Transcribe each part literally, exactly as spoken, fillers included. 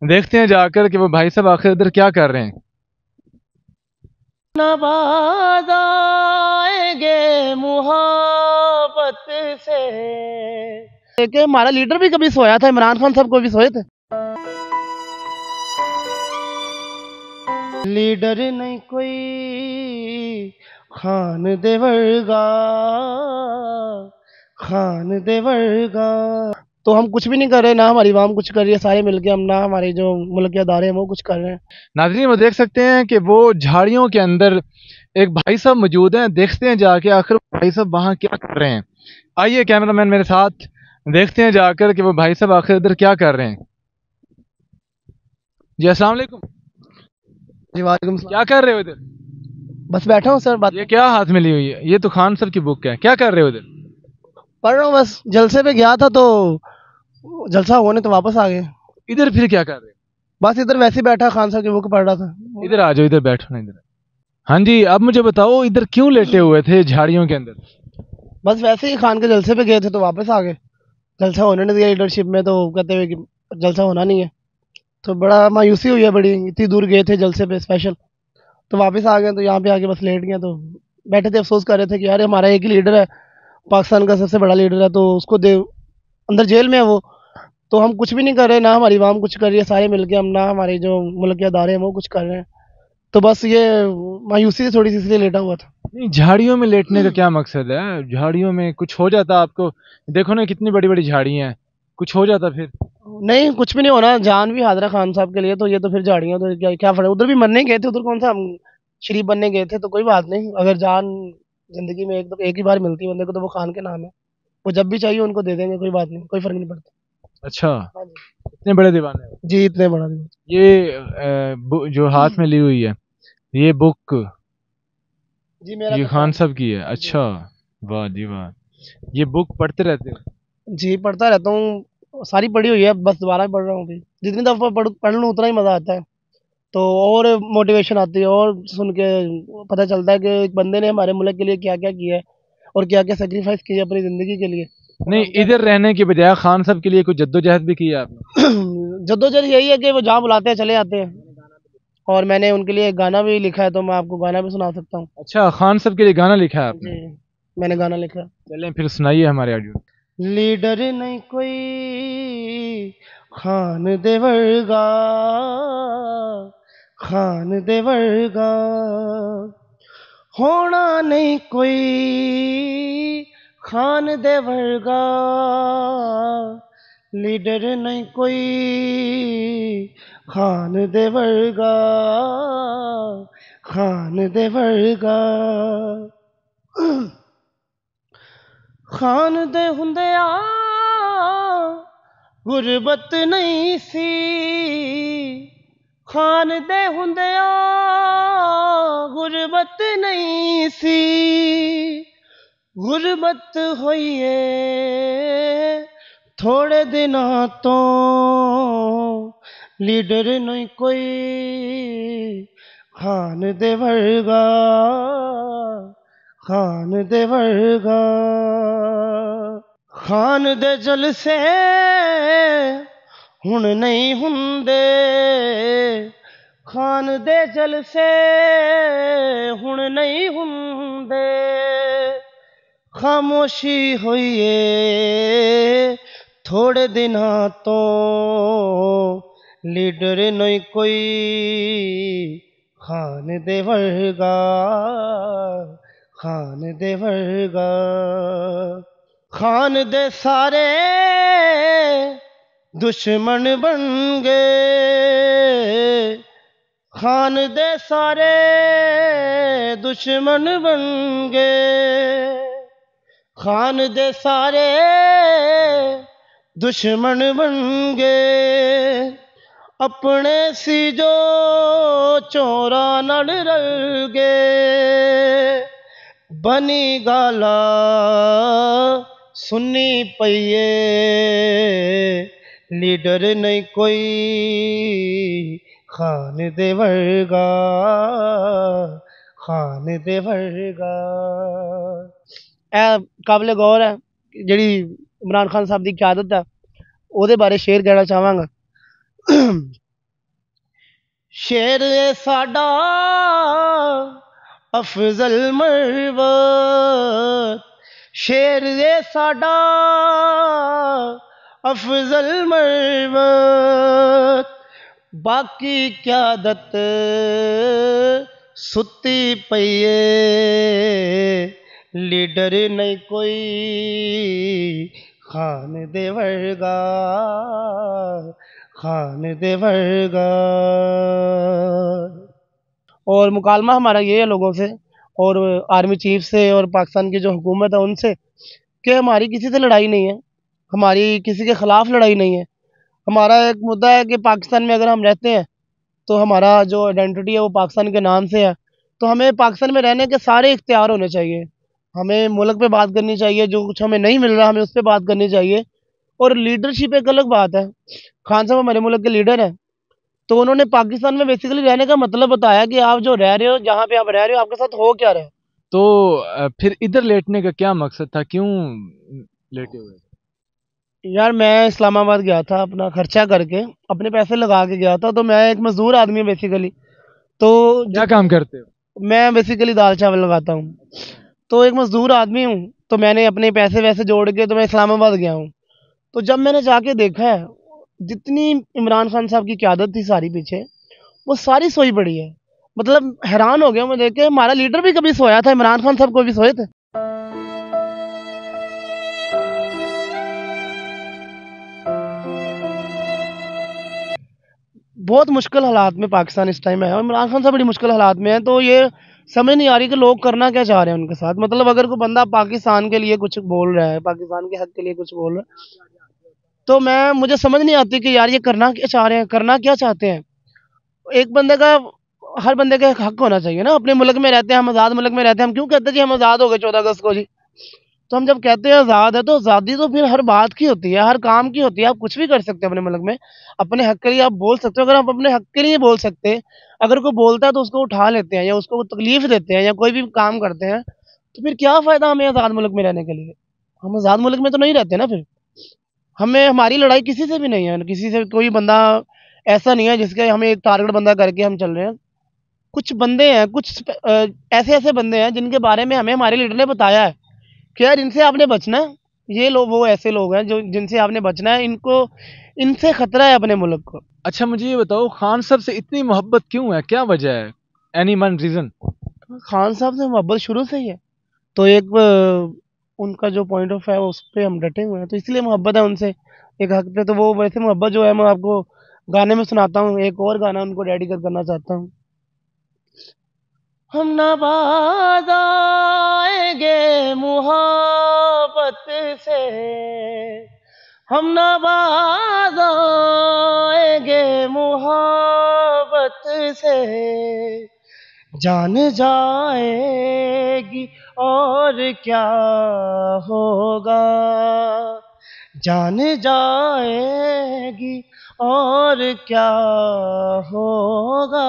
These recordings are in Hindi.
देखते हैं जाकर कि वो भाई साहब आखिर इधर क्या कर रहे हैं। नवाज आएंगे मुहब्बत से। कि हमारा लीडर भी कभी सोया था, इमरान खान साहब को भी सोए थे। लीडर नहीं कोई खान दे वर्गा, खान दे वर्गा। तो हम कुछ भी नहीं कर रहे, ना हमारी आवाम कुछ कर रही है, सारे मिलके हम, ना हमारे जो मुल्क के अदारे हैं वो कुछ कर रहे हैं। नाज़रीन वो देख सकते हैं कि वो झाड़ियों के अंदर एक भाई साहब मौजूद हैं। देखते हैं जाके आखिर वो भाई साहब वहाँ क्या कर रहे हैं। आइए कैमरामैन मेरे साथ, देखते हैं जाकर कि वो भाई साहब आखिर इधर क्या कर रहे हैं। जी अस्सलाम वालेकुम। जी वालेकुम सलाम। क्या कर रहे हो इधर? बस बैठा हूँ सर, बात ये क्या हाथ में ली हुई है? ये तो खान सर की बुक है। क्या कर रहे हो इधर? पढ़ रहा हूँ। बस जलसे पे गया था तो जलसा होने तो वापस आ गए। इधर फिर क्या कर रहे हो? बस इधर वैसे ही बैठा, खान साहब की बुक पढ़ रहा था। इधर आ जाओ, इधर बैठो ना इधर। हाँ जी, अब मुझे बताओ इधर क्यों लेटे हुए थे झाड़ियों के अंदर? बस वैसे ही खान के जलसे पे गए थे तो वापस आ गए। जलसा होने नहीं दिया लीडरशिप में, तो कहते हुए कि जलसा होना नहीं है। तो बड़ा मायूसी हुई है बड़ी, इतनी दूर गए थे जलसे पे स्पेशल, तो वापस आ गए। तो यहाँ पे आके बस लेट गए। तो बैठे थे, अफसोस कर रहे थे कि यार हमारा एक ही लीडर है, पाकिस्तान का सबसे बड़ा लीडर है, तो उसको दे अंदर जेल में है वो। तो हम कुछ भी नहीं कर रहे, ना हमारी आवाम कुछ कर रही है, सारे मिलके हम, ना हमारे जो मुल्क के अदारे हैं वो कुछ कर रहे हैं। तो बस ये मायूसी से थोड़ी सी इसलिए लेटा हुआ था। नहीं, झाड़ियों में लेटने का क्या मकसद है? झाड़ियों में कुछ हो जाता आपको? देखो ना कितनी बड़ी बड़ी झाड़ियां हैं, कुछ हो जाता फिर? नहीं, कुछ भी नहीं होना, जान भी हाजिर है खान साहब के लिए। तो ये तो फिर झाड़ियाँ तो क्या क्या फर्क, उधर भी मरने गए थे, उधर कौन सा हम शरीफ बनने गए थे। तो कोई बात नहीं, अगर जान जिंदगी में एक तो एक ही बार मिलती है बंदे को, तो वो खान के नाम है। वो जब भी चाहिए उनको दे देंगे, कोई बात नहीं, कोई फर्क नहीं पड़ता। अच्छा, हाँ जी। इतने बड़े दीवाने हो। जी, इतने बड़ा नहीं। ये अ, बु- जो हाथ में ली हुई है, ये बुक, जी मेरा ये खान किताब। साहब की है? जी। अच्छा, वाह जी वाह। ये बुक पढ़ते रहते हो? जी पढ़ता रहता हूँ, सारी पढ़ी हुई है, बस दोबारा पढ़ रहा हूँ अभी। जितनी दफ़ा पढ़ पढ़ लूँ उतना ही मज़ा आता है। तो और मोटिवेशन आती है, और सुन के पता चलता है कि एक बंदे ने हमारे मुल्क के लिए क्या क्या किया है, और क्या क्या सेक्रीफाइस किया है अपनी ज़िंदगी के लिए, और नहीं, हम क्या इधर कर रहने की बजाय खान साहब के लिए कुछ जद्दोजहद भी किया आपने? रहे हैं। जद्दोजहद यही है कि वो जहाँ बुलाते हैं चले आते हैं। और मैंने उनके लिए एक गाना भी लिखा है, तो मैं आपको गाना भी सुना सकता हूँ। अच्छा, खान साहब के लिए गाना लिखा है आपने? जी, मैंने गाना लिखा है। चलें फिर सुनाइए हमारे ऑडियो। लीडर नहीं कोई खान दे वर्गा, खान दे वर्गा। होना नहीं कोई खान दे वर्गा। लीडर नहीं कोई खान दे वर्गा, खान दे वर्गा। खान दे हुंदिया गुरबत नहीं सी, खान दे हुंदिया गुरबत नहीं सी। गुरबत होइए थोड़े दिनां तो, लीडर नहीं कोई खान दे वर्गा, खान दे वर्गा। खान दे जलसे हुण नहीं हुंदे, खान दे जलसे हुण नहीं हुंदे। खामोशी होइए थोड़े दिनां तो, लीडर नहीं कोई खान दे वर्गा, खान दे वर्गा। खान दे सारे दुश्मन बन गए, खान दे सारे दुश्मन बन गए। खान दे सारे दुश्मन बन गए। अपने सी जो चोरा नड़ रल गए। बनी गाला सुननी पईए, लीडर नहीं कोई खान दे वर्गा, खान दे वर्गा। ਇਹ ਕਾਬਲੇ ਗੌਰ ਹੈ, ਜਿਹੜੀ ਇਮਰਾਨ ਖਾਨ ਸਾਹਿਬ ਦੀ ਕਿਆਦਤ ਹੈ ਉਹਦੇ ਬਾਰੇ ਸ਼ੇਅਰ ਕਹਿਣਾ ਚਾਹਾਂਗਾ। शेर ए साडा अफजल मरवत, शेर ए साडा अफजल मरवत, बाकी क्यादत सुती पईए, लीडर नहीं कोई खान दे वर्गा, खान दे वर्गा। और मुकालमा हमारा ये है लोगों से और आर्मी चीफ से और पाकिस्तान की जो हुकूमत है उनसे कि हमारी किसी से लड़ाई नहीं है, हमारी किसी के ख़िलाफ़ लड़ाई नहीं है। हमारा एक मुद्दा है कि पाकिस्तान में अगर हम रहते हैं तो हमारा जो आइडेंटिटी है वो पाकिस्तान के नाम से है, तो हमें पाकिस्तान में रहने के सारे इख्तियार होने चाहिए। हमें मुल्क पे बात करनी चाहिए, जो कुछ हमें नहीं मिल रहा हमें उस पर बात करनी चाहिए। और लीडरशिप एक अलग बात है। खान साहब हमारे मुल्क के लीडर हैं, तो उन्होंने पाकिस्तान में बेसिकली रहने का मतलब बताया कि आप जो रह रहे हो, जहाँ पे आप रह रहे हो, आपके साथ हो क्या रहे। तो फिर इधर लेटने का क्या मकसद था, क्यों लेटे हुए? यार मैं इस्लामाबाद गया था, अपना खर्चा करके अपने पैसे लगा के गया था। तो मैं एक मजदूर आदमी हूँ बेसिकली। तो क्या काम करते हो? मैं बेसिकली दाल चावल लगाता हूँ, तो एक मजदूर आदमी हूँ। तो मैंने अपने पैसे वैसे जोड़ के तो मैं इस्लामाबाद गया हूँ। तो जब मैंने जाके देखा है, जितनी इमरान खान साहब की क़यादत थी सारी पीछे, वो सारी सोई पड़ी है। मतलब हैरान हो गया मैं देख के, हमारा लीडर भी कभी सोया था, इमरान खान साहब को भी सोए थे। बहुत मुश्किल हालात में पाकिस्तान इस टाइम है और इमरान खान साहब बड़ी मुश्किल हालात में है। तो ये समझ नहीं आ रही कि लोग करना क्या चाह रहे हैं उनके साथ। मतलब अगर कोई बंदा पाकिस्तान के लिए कुछ बोल रहा है, पाकिस्तान के हक के लिए कुछ बोल रहा है, तो मैं मुझे समझ नहीं आती कि यार ये करना क्या चाह रहे हैं, करना क्या चाहते हैं। एक बंदे का, हर बंदे का एक हक होना चाहिए ना। अपने मुल्क में रहते हैं हम, आज़ाद मुल्क में रहते हैं हम, क्यों कहते हैं जी हम आज़ाद हो गए चौदह अगस्त को जी। तो हम जब कहते हैं आज़ाद है तो आज़ादी तो फिर हर बात की होती है, हर काम की होती है। आप कुछ भी कर सकते हैं अपने मुल्क में, अपने हक के लिए आप बोल सकते हो। अगर आप अपने हक के लिए बोल सकते, अगर कोई बोलता है तो उसको उठा लेते हैं या उसको तकलीफ देते हैं या कोई भी काम करते हैं, तो फिर क्या फ़ायदा हमें आज़ाद मुल्क में रहने के लिए। हम आज़ाद मुल्क में तो नहीं रहते ना फिर। हमें, हमारी लड़ाई किसी से भी नहीं है, किसी से कोई बंदा ऐसा नहीं है जिसके हमें एक टारगेट बंदा करके हम चल रहे हैं। कुछ बंदे हैं, कुछ ऐसे ऐसे बंदे हैं जिनके बारे में हमें हमारे लीडर ने बताया है कि यार इनसे आपने बचना है। ये लोग, वो ऐसे लोग हैं जो जिनसे आपने बचना है, इनको, इनसे खतरा है अपने मुल्क को। अच्छा मुझे ये बताओ, खान साहब से इतनी मोहब्बत क्यों है, क्या वजह है? Any one reason? खान साहब से मोहब्बत शुरू से ही है, तो एक उनका जो पॉइंट ऑफ है उस पर हम डटे हुए हैं, तो इसलिए मोहब्बत है उनसे एक हक पे। तो वो वैसे मोहब्बत जो है मैं आपको गाने में सुनाता हूँ। एक और गाना उनको डेडिकेट करना चाहता हूँ। हम नवाज़ आएंगे मुहब्बत से, हम नवाज़ आएंगे मुहब्बत से, जान जाएगी और क्या होगा, जान जाएगी और क्या होगा।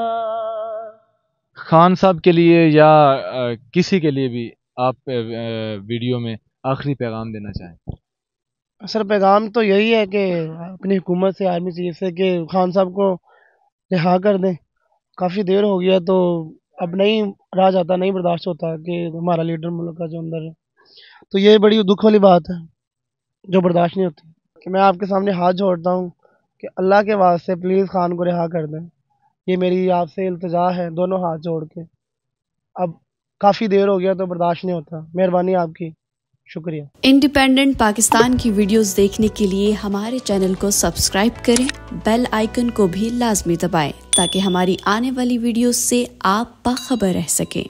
खान साहब के लिए या आ, किसी के लिए भी आप आ, वीडियो में आखिरी पैगाम देना चाहें? सर पैगाम तो यही है कि अपनी हुकूमत से, आर्मी चीफ से, कि खान साहब को रिहा कर दें। काफ़ी देर हो गया, तो अब नहीं रहा जाता, नहीं बर्दाश्त होता कि हमारा लीडर मुल्क का जो अंदर है। तो ये बड़ी दुख वाली बात है जो बर्दाश्त नहीं होती। कि मैं आपके सामने हाथ जोड़ता हूँ कि अल्लाह के वास्ते प्लीज़ खान को रिहा कर दें। ये मेरी आपसे इल्तिजा है, दोनों हाथ जोड़ के। अब काफ़ी देर हो गया तो बर्दाश्त नहीं होता। मेहरबानी आपकी, शुक्रिया। इंडिपेंडेंट पाकिस्तान की वीडियोस देखने के लिए हमारे चैनल को सब्सक्राइब करें, बेल आइकन को भी लाजमी दबाएं ताकि हमारी आने वाली वीडियोस से आप बाखबर रह सकें।